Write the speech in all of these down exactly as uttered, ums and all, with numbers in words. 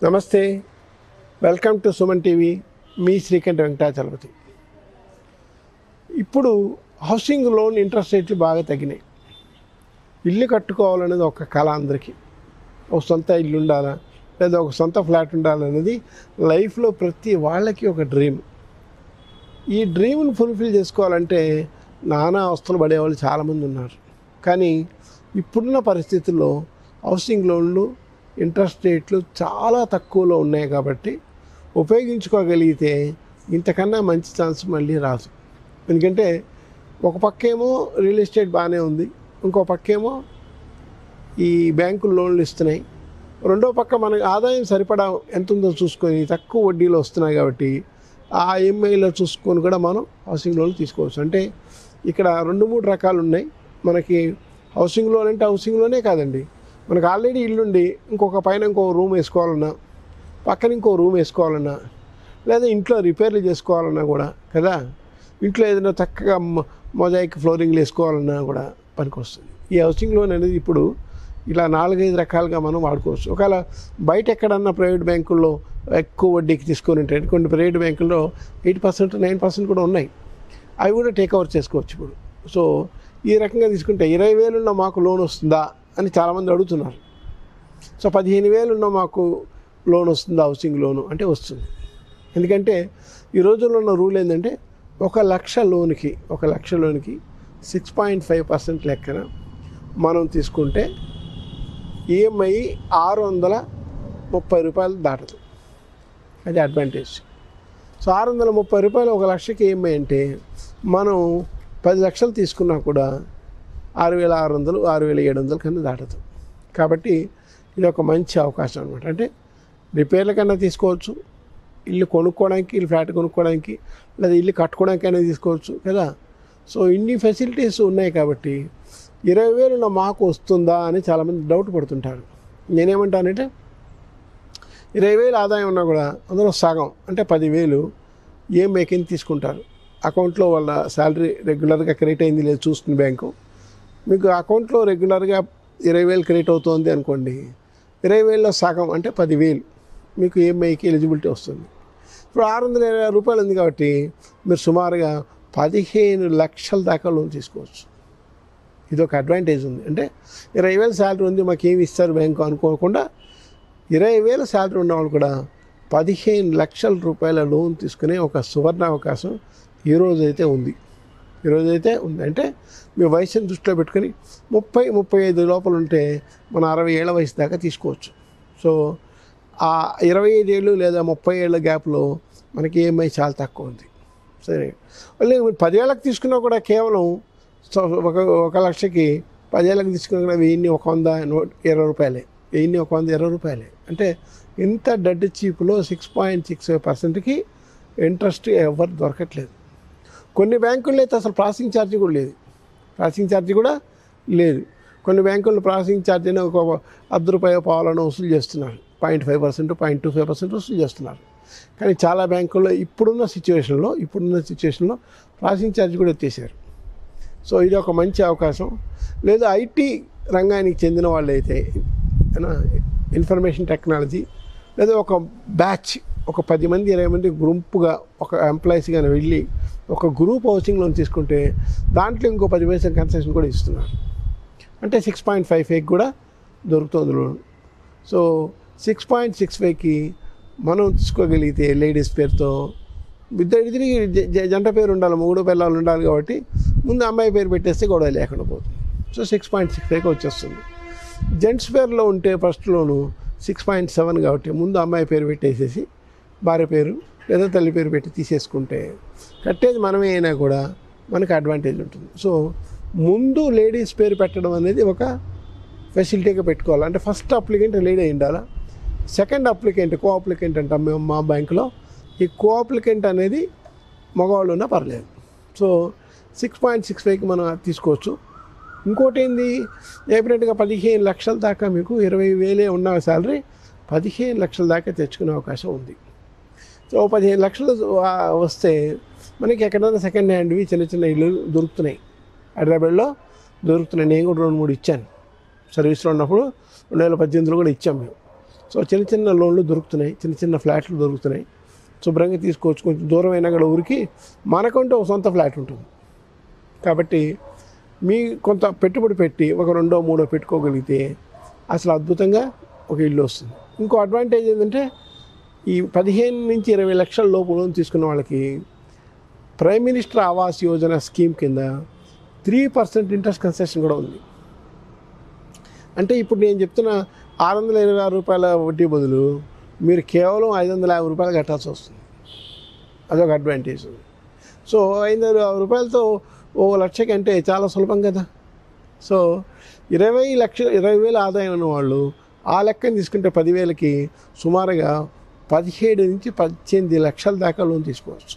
నమస్తే, welcome to Sumantv. మీ శ్రీకంఠ వెంకట చలపతి. ఇప్పుడు హౌసింగ్ లోన్ ఇంట్రెస్ట్ రేట్లు బాగా తగ్గినాయి. ఇల్లు కట్టుకోవాలనేది ఒక కళ అందరికీ. ఒక సొంత ఇల్లు ఉండాలా లేదా ఒక సొంత ఫ్లాట్ ఉండాలనేది లైఫ్లో ప్రతి వాళ్ళకి ఒక డ్రీమ్. ఈ డ్రీమ్ని ఫుల్ఫిల్ చేసుకోవాలంటే నానా అవస్థలు పడేవాళ్ళు చాలామంది ఉన్నారు. కానీ ఇప్పుడున్న పరిస్థితుల్లో హౌసింగ్ లోన్లు ఇంట్రెస్ట్ రేట్లు చాలా తక్కువలో ఉన్నాయి కాబట్టి ఉపయోగించుకోగలిగితే ఇంతకన్నా మంచి ఛాన్స్ మళ్ళీ రాదు. ఎందుకంటే ఒక పక్కేమో రియల్ ఎస్టేట్ బాగానే ఉంది, ఇంకో పక్కేమో ఈ బ్యాంకులు లోన్లు ఇస్తున్నాయి, రెండో పక్క మనకి ఆదాయం సరిపడా ఎంత ఉందో చూసుకొని తక్కువ వడ్డీలో వస్తున్నాయి కాబట్టి ఆ ఈఎంఐలో చూసుకొని కూడా మనం హౌసింగ్ లోన్లు తీసుకోవచ్చు. అంటే ఇక్కడ రెండు మూడు రకాలు ఉన్నాయి. మనకి హౌసింగ్ లోన్ అంటే హౌసింగ్ లోనే కాదండి, మనకు ఆల్రెడీ ఇల్లుండి ఇంకొక పైన ఇంకో రూమ్ వేసుకోవాలన్నా, పక్కన ఇంకో రూమ్ వేసుకోవాలన్నా, లేదా ఇంట్లో రిపేర్లు చేసుకోవాలన్నా కూడా కదా, ఇంట్లో ఏదైనా చక్కగా మొజాయిక్ ఫ్లోరింగ్లు వేసుకోవాలన్నా కూడా పనికొస్తుంది. ఈ హౌసింగ్ లోన్ అనేది ఇప్పుడు ఇలా నాలుగైదు రకాలుగా మనం వాడుకోవచ్చు. ఒకవేళ బయట ఎక్కడన్నా ప్రైవేట్ బ్యాంకుల్లో ఎక్కువ వడ్డీకి తీసుకొని ఉంటాయి, కొన్ని ప్రైవేట్ బ్యాంకుల్లో ఎయిట్ పర్సెంట్ నైన్ పర్సెంట్ కూడా ఉన్నాయి, అవి కూడా టేక్ ఓవర్ చేసుకోవచ్చు ఇప్పుడు. సో ఈ రకంగా తీసుకుంటే ఇరవై వేలున్న మాకు లోన్ వస్తుందా అని చాలామంది అడుగుతున్నారు. సో పదిహేను వేలున్న మాకు లోన్ వస్తుందా హౌసింగ్ లోను అంటే వస్తుంది. ఎందుకంటే ఈ రోజుల్లో ఉన్న రూల్ ఏంటంటే ఒక లక్ష లోన్కి ఒక లక్ష లోన్కి సిక్స్ పాయింట్ ఫైవ్ పర్సెంట్ లెక్కన మనం తీసుకుంటే ఈఎంఐ ఆరు వందల ముప్పై రూపాయలు దాటదు. అది అడ్వాంటేజ్. సో ఆరు వందల ముప్పై రూపాయలు ఒక లక్షకి ఈఎంఐ అంటే మనం పది లక్షలు తీసుకున్నా కూడా ఆరు వేల ఆరు వందలు ఆరు వేల ఏడు వందల కన్నా దాటదు. కాబట్టి ఇది ఒక మంచి అవకాశం అనమాట. అంటే రిపేర్ల కన్నా తీసుకోవచ్చు, ఇల్లు కొనుక్కోవడానికి, ఇల్లు ఫ్లాట్ కొనుక్కోవడానికి, లేదా ఇల్లు కట్టుకోవడానికైనా తీసుకోవచ్చు కదా. సో ఇన్ని ఫెసిలిటీస్ ఉన్నాయి కాబట్టి ఇరవై వేలు మాకు వస్తుందా అని చాలామంది డౌట్ పడుతుంటారు. నేనేమంటానంటే ఇరవై వేలు ఆదాయం ఉన్నా కూడా అందులో సగం అంటే పదివేలు ఈఎంఐ కింద తీసుకుంటారు. అకౌంట్లో వాళ్ళ శాలరీ రెగ్యులర్గా క్రెడిట్ అయింది లేదు చూస్తుంది బ్యాంకు. మీకు అకౌంట్లో రెగ్యులర్గా ఇరవై వేలు క్రెడిట్ అవుతుంది అనుకోండి, ఇరవై వేలలో సగం అంటే పదివేలు మీకు ఈఎంఐకి ఎలిజిబిలిటీ వస్తుంది. ఇప్పుడు ఆరు వందల ఇరవై రూపాయలు ఉంది కాబట్టి మీరు సుమారుగా పదిహేను లక్షల దాకా లోన్ తీసుకోవచ్చు. ఇది ఒక అడ్వాంటేజ్ ఉంది. అంటే ఇరవై వేలు శాలరీ ఉంది మాకు ఏమి ఇస్తారు బ్యాంకు అనుకోకుండా ఇరవై వేల శాలరీ ఉన్నవాళ్ళు కూడా పదిహేను లక్షల రూపాయల లోన్ తీసుకునే ఒక సువర్ణ అవకాశం ఈరోజైతే ఉంది. ఈరోజైతే ఉంది అంటే మీ వయసుని దృష్టిలో పెట్టుకొని ముప్పై ముప్పై ఐదు లోపల ఉంటే మన అరవై ఏళ్ళ వయసు దాకా తీసుకోవచ్చు. సో ఆ ఇరవై ఐదు ఏళ్ళు లేదా ముప్పై ఏళ్ళ గ్యాప్లో మనకి ఈఎంఐ చాలా తక్కువ ఉంది. సరే, మళ్ళీ పదేళ్ళకి తీసుకున్నా కూడా కేవలం ఒక ఒక లక్షకి పదేళ్ళకి తీసుకున్నా కూడా వెయ్యిన్ని ఒక వంద నూట ఇరవై రూపాయలే వెయ్యిన్ని ఒక వంద ఇరవై రూపాయలే అంటే ఇంత డెడ్ చీప్లో సిక్స్ పాయింట్ సిక్స్ ఫైవ్ పర్సెంట్కి ఇంట్రెస్ట్ ఎవరు దొరకట్లేదు. కొన్ని బ్యాంకుల్లో అయితే అసలు ప్రాసెసింగ్ ఛార్జీ కూడా లేదు ప్రాసెసింగ్ ఛార్జీ కూడా లేదు కొన్ని బ్యాంకుల్లో ప్రాసెసింగ్ ఛార్జీ అని ఒక అర్ధ రూపాయ పావులను వసూలు చేస్తున్నారు. Point five percent point two five percent వసూలు చేస్తున్నారు. కానీ చాలా బ్యాంకుల్లో ఇప్పుడున్న సిచ్యువేషన్లో ఇప్పుడున్న సిచ్యువేషన్లో ప్రాసెసింగ్ ఛార్జీ కూడా ఎత్తేసారు. సో ఇది ఒక మంచి అవకాశం. లేదా ఐటీ రంగానికి చెందిన వాళ్ళు అయితే ఇన్ఫర్మేషన్ టెక్నాలజీ లేదా ఒక బ్యాచ్ ఒక పది మంది ఇరవై మంది గ్రూపుగా ఒక ఎంప్లాయీస్ కానీ వెళ్ళి ఒక గ్రూప్ హౌసింగ్ లోన్ తీసుకుంటే దాంట్లో ఇంకో పది పైసలు కన్సెషన్ కూడా ఇస్తున్నారు. అంటే సిక్స్ పాయింట్ ఫైవ్ ఫైవ్కి కూడా దొరుకుతుంది loan. So six point six ఫైవ్కి మనం తీసుకోగలిగితే లేడీస్ పేరుతో ఇద్దరి జంట పేరు ఉండాలి, మూడు పిల్లలు ఉండాలి కాబట్టి ముందు అమ్మాయి పేరు పెట్టేస్తే గొడవ లేకుండా పోతుంది. సో సిక్స్ పాయింట్ సిక్స్ ఫైవ్కి వచ్చేస్తుంది. జెంట్స్ పేరులో ఉంటే first loan six point seven కాబట్టి ముందు అమ్మాయి పేరు పెట్టేసేసి భార్య పేరు లేదా తల్లి పేరు పెట్టి తీసేసుకుంటే కట్టేది మనమే అయినా కూడా మనకు అడ్వాంటేజ్ ఉంటుంది. సో ముందు లేడీస్ పేరు పెట్టడం అనేది ఒక ఫెసిలిటీగా పెట్టుకోవాలి. అంటే ఫస్ట్ అప్లికెంట్ లేడీ అయి ఉండాలా, సెకండ్ అప్లికెంట్ కో అప్లికెంట్ అంటాం మేము మా బ్యాంకులో. ఈ కో అప్లికెంట్ అనేది మగవాళ్ళు ఉన్నా పర్లేదు. సో సిక్స్ పాయింట్ సిక్స్ ఫైవ్కి మనం తీసుకోవచ్చు. ఇంకోటి ఏంది, డెఫినెట్గా పదిహేను లక్షల దాకా మీకు ఇరవై వేలే ఉన్న శాలరీ పదిహేను లక్షల దాకా తెచ్చుకునే అవకాశం ఉంది. సో పదిహేను లక్షలు వస్తే మనకి ఎక్కడైనా సెకండ్ హ్యాండ్వి చిన్న చిన్న ఇల్లు దొరుకుతున్నాయి, హైదరాబాద్లో దొరుకుతున్నాయి. నేను కూడా రెండు మూడు ఇచ్చాను సర్వీస్లో ఉన్నప్పుడు, రెండు వేల పద్దెనిమిదిలో కూడా ఇచ్చాం మేము. సో చిన్న చిన్న లోన్లు దొరుకుతున్నాయి, చిన్న చిన్న ఫ్లాట్లు దొరుకుతున్నాయి, శుభ్రంగా తీసుకోవచ్చు. కొంచెం దూరం అయినా కూడా ఊరికి మనకంటూ ఒక సొంత ఫ్లాట్ ఉంటుంది కాబట్టి మీ కొంత పెట్టుబడి పెట్టి ఒక రెండో మూడో పెట్టుకోగలిగితే అసలు అద్భుతంగా ఒక ఇల్లు వస్తుంది. ఇంకో అడ్వాంటేజ్ ఏంటంటే ఈ పదిహేను నుంచి ఇరవై లక్షల లోపు లోన్ తీసుకున్న వాళ్ళకి prime minister Awas Yojana scheme కింద త్రీ పర్సెంట్ ఇంట్రెస్ట్ కన్సెషన్ కూడా ఉంది. అంటే ఇప్పుడు నేను చెప్తున్న ఆరు వందల ఇరవై ఆరు రూపాయల వడ్డీ బదులు మీరు కేవలం ఐదు వందల యాభై రూపాయలు కట్టాల్సి వస్తుంది. అదొక అడ్వాంటేజ్. సో ఐదు వందల యాభై రూపాయలతో ఓ లక్ష కంటే చాలా సులభం కదా. సో ఇరవై లక్ష ఇరవై వేలు ఆదాయం ఉన్న వాళ్ళు ఆ లెక్కని తీసుకుంటే పదివేలకి సుమారుగా పదిహేడు నుంచి పద్దెనిమిది లక్షల దాకా లోన్ తీసుకోవచ్చు.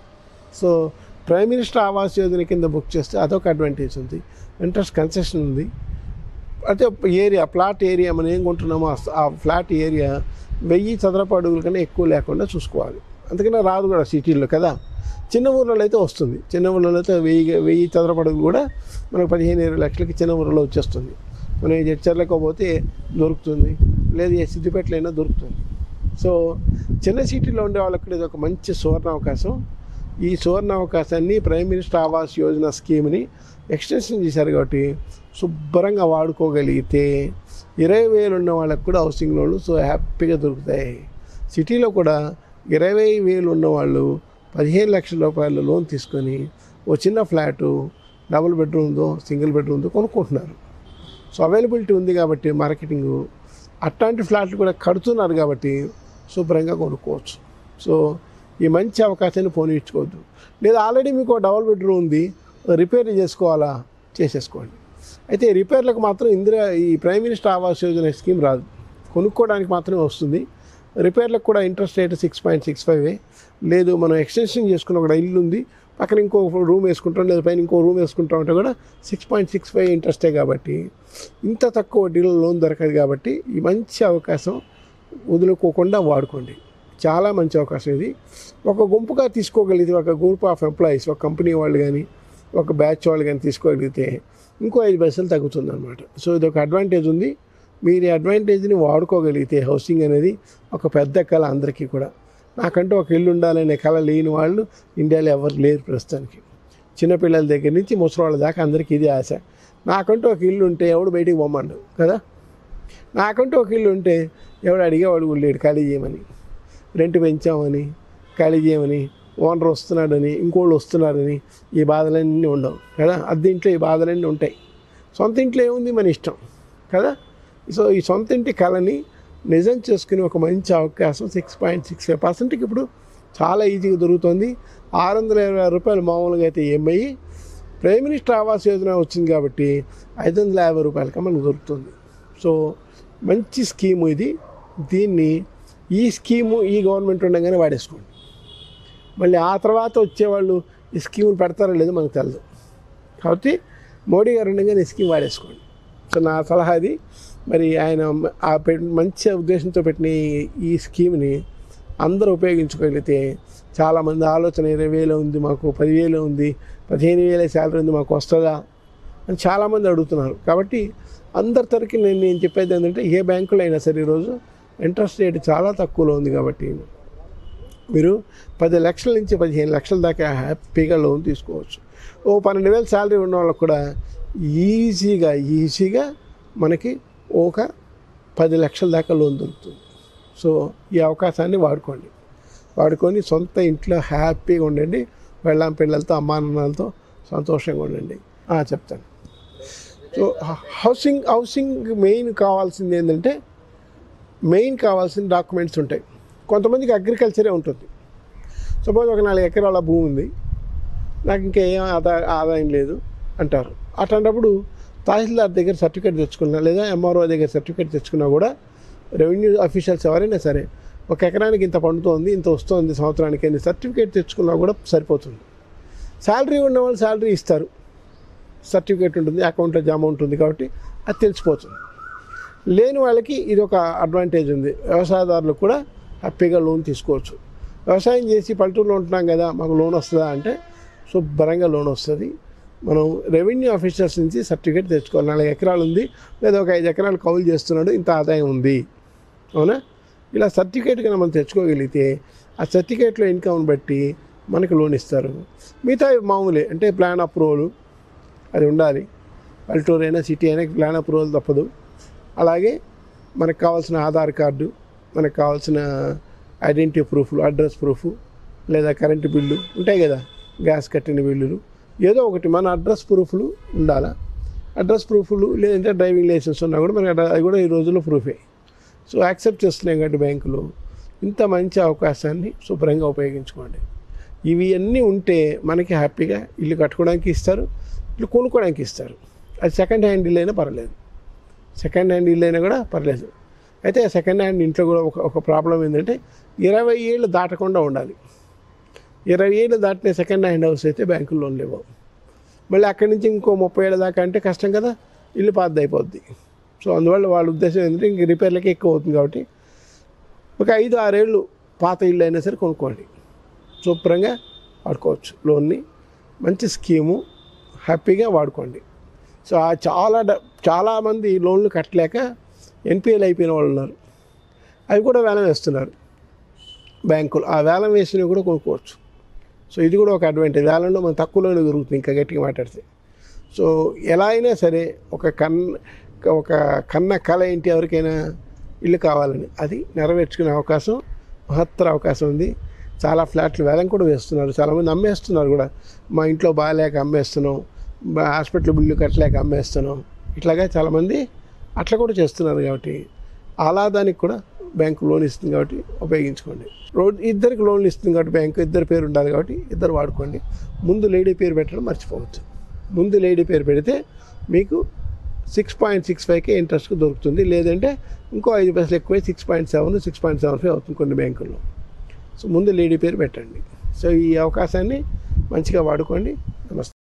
So prime minister Awas Yojana కింద బుక్ చేస్తే అదొక అడ్వాంటేజ్ ఉంది. ఇంట్రెస్ట్ కన్సెషన్ ఉంది. అయితే ఏరియా ప్లాట్ ఏరియా మనం ఏం కొంటున్నామో ఆ ఫ్లాట్ ఏరియా వెయ్యి చదరపు అడుగుల కన్నా ఎక్కువ లేకుండా చూసుకోవాలి. అందుకనే రాదు కూడా సిటీల్లో కదా. చిన్న ఊర్లలో అయితే వస్తుంది. చిన్న ఊర్లలో అయితే వెయ్యి వెయ్యి చదరపు అడుగులు కూడా మనకు పదిహేను ఇరవై లక్షలకి చిన్న ఊర్లో వచ్చేస్తుంది. మనం జడ్చర్లకు పోతే దొరుకుతుంది, లేదు ఏ సిద్దిపేటలో అయినా దొరుకుతుంది. సో చిన్న సిటీలో ఉండే వాళ్ళకి ఇది ఒక మంచి సువర్ణ అవకాశం. ఈ సువర్ణ అవకాశాన్ని ప్రైమ్ మినిస్టర్ ఆవాస్ యోజన స్కీమ్ని ఎక్స్టెన్షన్ చేశారు కాబట్టి శుభ్రంగా వాడుకోగలిగితే ఇరవై వేలు ఉన్న వాళ్ళకి కూడా హౌసింగ్ లోన్లు సో హ్యాపీగా దొరుకుతాయి. సిటీలో కూడా ఇరవై వేలు ఉన్నవాళ్ళు పదిహేను లక్షల రూపాయల లోన్ తీసుకొని ఓ చిన్న ఫ్లాటు డబుల్ బెడ్రూమ్తో సింగిల్ బెడ్రూమ్తో కొనుక్కుంటున్నారు. సో అవైలబిలిటీ ఉంది కాబట్టి మార్కెటింగు అట్లాంటి ఫ్లాట్లు కూడా కడుతున్నారు కాబట్టి శుభ్రంగా కొనుక్కోవచ్చు. సో ఈ మంచి అవకాశాన్ని పోనిచ్చుకోవద్దు. లేదా ఆల్రెడీ మీకు డబుల్ బెడ్రూమ్ ఉంది, రిపేర్ చేసుకోవాలా, చేసేసుకోండి. అయితే రిపేర్లకు మాత్రం ఇందిరా ఈ prime minister Awas Yojana scheme రాదు, కొనుక్కోవడానికి మాత్రమే వస్తుంది. రిపేర్లకు కూడా interest rate six point six five లేదు మనం ఎక్స్టెన్షన్ చేసుకున్న ఒక ఇల్లు ఉంది పక్కన ఇంకో రూమ్ వేసుకుంటాం, లేదా పైన ఇంకో రూమ్ వేసుకుంటాం అంటే కూడా సిక్స్ పాయింట్ సిక్స్ ఫైవ్ ఇంట్రెస్టే కాబట్టి ఇంత తక్కువ వడ్డీలో లోన్ దొరకదు. కాబట్టి ఈ మంచి అవకాశం వదులుకోకుండా వాడుకోండి. చాలా మంచి అవకాశం ఇది. ఒక గుంపుగా తీసుకోగలిగితే, ఒక గ్రూప్ ఆఫ్ ఎంప్లాయీస్, ఒక కంపెనీ వాళ్ళు కానీ ఒక బ్యాచ్ వాళ్ళు కానీ తీసుకోగలిగితే ఇంకో ఐదు పైసలు తగ్గుతుంది అనమాట. సో ఇది ఒక అడ్వాంటేజ్ ఉంది. మీరు ఈ అడ్వాంటేజ్ని వాడుకోగలిగితే హౌసింగ్ అనేది ఒక పెద్ద కళ అందరికీ కూడా. నాకంటూ ఒక ఇల్లు ఉండాలనే కళ లేని వాళ్ళు ఇండియాలో ఎవరు లేరు ప్రస్తుతానికి. చిన్నపిల్లల దగ్గర నుంచి ముసలివాళ్ళ దాకా అందరికీ ఇదే ఆశ. నాకంటూ ఒక ఇల్లు ఉంటే ఎవడు బయటికి పొమ్మండు కదా. నాకంటూ ఒక ఇల్లు ఉంటే ఎవడు అడిగేవాడు లేడు ఖాళీ చేయమని, రెంట్ పెంచామని, ఖాళీ చేయమని, ఓనర్ వస్తున్నాడని, ఇంకోళ్ళు వస్తున్నారని ఈ బాధలన్నీ ఉండవు కదా. అద్దె ఇంట్లో ఈ బాధలన్నీ ఉంటాయి. సొంత ఇంట్లో ఏముంది మన ఇష్టం కదా. సో ఈ సొంత ఇంటి కళని నిజం చేసుకుని ఒక మంచి అవకాశం సిక్స్ పాయింట్ సిక్స్ ఫైవ్ పర్సెంట్కి ఇప్పుడు చాలా ఈజీగా దొరుకుతుంది. ఆరు వందల ఇరవై ఆరు రూపాయలు మామూలుగా అయితే EMI, prime minister Awas Yojana వచ్చింది కాబట్టి ఐదు వందల యాభై రూపాయలకి మనకు దొరుకుతుంది. సో మంచి స్కీము ఇది. దీన్ని ఈ స్కీము ఈ గవర్నమెంట్ ఉండగానే వాడేసుకోండి. మళ్ళీ ఆ తర్వాత వచ్చేవాళ్ళు ఈ స్కీములు పెడతారో లేదో మనకు తెలియదు. కాబట్టి మోడీ గారు ఉండగానే ఈ స్కీమ్ వాడేసుకోండి. సో నా సలహా అది. మరి ఆయన ఆ మంచి ఉద్దేశంతో పెట్టిన ఈ స్కీమ్ని అందరూ ఉపయోగించుకోగలిగితే చాలామంది ఆలోచన ఇరవై వేలు ఉంది మాకు, పదివేలు ఉంది, పదిహేను వేల శాలరీ ఉంది మాకు వస్తుందా అని చాలామంది అడుగుతున్నారు. కాబట్టి అందరి తరఫున నేను నేను చెప్పేది ఏంటంటే ఏ బ్యాంకులో అయినా సరే ఈరోజు ఇంట్రెస్ట్ రేట్ చాలా తక్కువలో ఉంది కాబట్టి మీరు పది లక్షల నుంచి పదిహేను లక్షల దాకా హ్యాపీగా లోన్ తీసుకోవచ్చు. ఓ పన్నెండు వేల శాలరీ ఉన్న వాళ్ళకు కూడా ఈజీగా ఈజీగా మనకి ఒక పది లక్షల దాకా లోన్ దొరుకుతుంది. సో ఈ అవకాశాన్ని వాడుకోండి. వాడుకొని సొంత ఇంట్లో హ్యాపీగా ఉండండి. వెళ్ళాం పిల్లలతో అమ్మానాన్నలతో సంతోషంగా ఉండండి. చెప్తాను. సో హౌసింగ్ హౌసింగ్ మెయిన్ కావాల్సింది ఏంటంటే మెయిన్ కావాల్సిన డాక్యుమెంట్స్ ఉంటాయి. కొంతమందికి అగ్రికల్చరే ఉంటుంది. సపోజ్ ఒక నాలుగు ఎకరాల భూమి ఉంది, నాకు ఇంకా ఏం ఆదా ఆదాయం లేదు అంటారు. అట్లాంటప్పుడు తహసీల్దార్ దగ్గర సర్టిఫికేట్ తెచ్చుకున్నా, లేదా ఎంఆర్ఓ దగ్గర సర్టిఫికేట్ తెచ్చుకున్నా కూడా రెవెన్యూ అఫీషియల్స్ ఎవరైనా సరే ఒక ఎకరానికి ఇంత పండుతోంది, ఇంత వస్తుంది సంవత్సరానికి అని సర్టిఫికేట్ తెచ్చుకున్నా కూడా సరిపోతుంది. శాలరీ ఉన్న వాళ్ళు శాలరీ ఇస్తారు, సర్టిఫికేట్ ఉంటుంది, అకౌంట్లో జమ ఉంటుంది కాబట్టి అది తెలిసిపోతుంది. లేని వాళ్ళకి ఇది ఒక అడ్వాంటేజ్ ఉంది. వ్యవసాయదారులకు కూడా హ్యాపీగా లోన్ తీసుకోవచ్చు. వ్యవసాయం చేసి పల్లెటూరులో ఉంటున్నాం కదా మాకు లోన్ వస్తుందా అంటే శుభ్రంగా లోన్ వస్తుంది. మనం రెవెన్యూ ఆఫీసర్స్ నుంచి సర్టిఫికేట్ తెచ్చుకోవాలి. నాలుగు ఎకరాలు ఉంది, లేదా ఒక ఐదు ఎకరాలు కౌలు చేస్తున్నాడు, ఇంత ఆదాయం ఉంది, అవునా. ఇలా సర్టిఫికేట్ కన్నా మనం తెచ్చుకోగలిగితే ఆ సర్టిఫికేట్లో ఇన్కమ్ని బట్టి మనకి లోన్ ఇస్తారు. మిగతా మామూలే, అంటే ప్లాన్ అప్రూవల్ అది ఉండాలి. పల్లెటూరు అయినా సిటీ అయినా ప్లాన్ అప్రూవల్ తప్పదు. అలాగే మనకు కావాల్సిన ఆధార్ కార్డు, మనకు కావాల్సిన ఐడెంటిటీ ప్రూఫ్లు, అడ్రస్ ప్రూఫ్, లేదా కరెంటు బిల్లు ఉంటాయి కదా, గ్యాస్ కట్టిన బిల్లులు, ఏదో ఒకటి మన అడ్రస్ ప్రూఫ్లు ఉండాలా. అడ్రస్ ప్రూఫ్లు లేదంటే డ్రైవింగ్ లైసెన్స్ ఉన్నా కూడా మనకి అది కూడా ఈ రోజుల్లో ప్రూఫే. సో యాక్సెప్ట్ చేస్తున్నాయి కాబట్టి బ్యాంకులు ఇంత మంచి అవకాశాన్ని శుభ్రంగా ఉపయోగించుకోండి. ఇవి అన్నీ ఉంటే మనకి హ్యాపీగా ఇల్లు కట్టుకోవడానికి ఇస్తారు, ఇల్లు కొనుక్కోవడానికి ఇస్తారు. అది సెకండ్ హ్యాండ్ ఇల్లు అయినా పర్లేదు, సెకండ్ హ్యాండ్ ఇల్లు అయినా కూడా పర్లేదు. అయితే సెకండ్ హ్యాండ్ ఇంట్లో కూడా ఒక ఒక ప్రాబ్లం ఏంటంటే ఇరవై ఏళ్ళు దాటకుండా ఉండాలి. ఇరవై ఏళ్ళు దాటిన సెకండ్ హ్యాండ్ హౌస్ అయితే బ్యాంకులు లోన్లు ఇవ్వవు. మళ్ళీ అక్కడి నుంచి ఇంకో ముప్పై ఏళ్ళ దాకా అంటే కష్టం కదా, ఇల్లు పాత అయిపోద్ది. సో అందువల్ల వాళ్ళ ఉద్దేశం ఏంటంటే ఇంక రిపేర్లకే ఎక్కువ అవుతుంది కాబట్టి ఒక ఐదు ఆరేళ్ళు పాత ఇల్లు అయినా సరే కొనుక్కోండి, శుభ్రంగా వాడుకోవచ్చు లోన్ని. మంచి స్కీము, హ్యాపీగా వాడుకోండి. సో ఆ చాలా చాలామంది లోన్లు కట్టలేక ఎన్పిఎల్ అయిపోయిన వాళ్ళు ఉన్నారు, అవి కూడా వేలం వేస్తున్నారు బ్యాంకులు. ఆ వేలం వేసినవి కూడా కొనుక్కోవచ్చు. సో ఇది కూడా ఒక అడ్వాంటేజ్. వేలంలో మనం తక్కువలోనే దొరుకుతుంది ఇంకా గట్టిగా మాట్లాడితే. సో ఎలా అయినా సరే ఒక కన్న ఒక కన్న కళ ఏంటి ఎవరికైనా ఇల్లు కావాలని, అది నెరవేర్చుకునే అవకాశం, మహత్తర అవకాశం ఉంది. చాలా ఫ్లాట్లు వేలం కూడా వేస్తున్నారు, చాలామంది అమ్మేస్తున్నారు కూడా. మా ఇంట్లో బాగాలేక అమ్మేస్తున్నాం, హాస్పిటల్ బిల్లు కట్టలేక అమ్మేస్తున్నాం, ఇట్లాగా చాలామంది అట్లా కూడా చేస్తున్నారు. కాబట్టి అలా దానికి కూడా బ్యాంకు లోన్ ఇస్తుంది కాబట్టి ఉపయోగించుకోండి. రోడ్ ఇద్దరికి లోన్లు ఇస్తుంది కాబట్టి బ్యాంకు ఇద్దరు పేరు ఉండాలి కాబట్టి ఇద్దరు వాడుకోండి. ముందు లేడీ పేరు పెట్టడం మర్చిపోవచ్చు. ముందు లేడీ పేరు పెడితే మీకు సిక్స్ పాయింట్ సిక్స్ ఫైవ్కే ఇంట్రెస్ట్కి దొరుకుతుంది. లేదంటే ఇంకో ఐదు పైసలు ఎక్కువ six point seven six point seven five అవుతుంది కొన్ని బ్యాంకుల్లో. సో ముందు లేడీ పేరు పెట్టండి. సో ఈ అవకాశాన్ని మంచిగా వాడుకోండి. నమస్తే.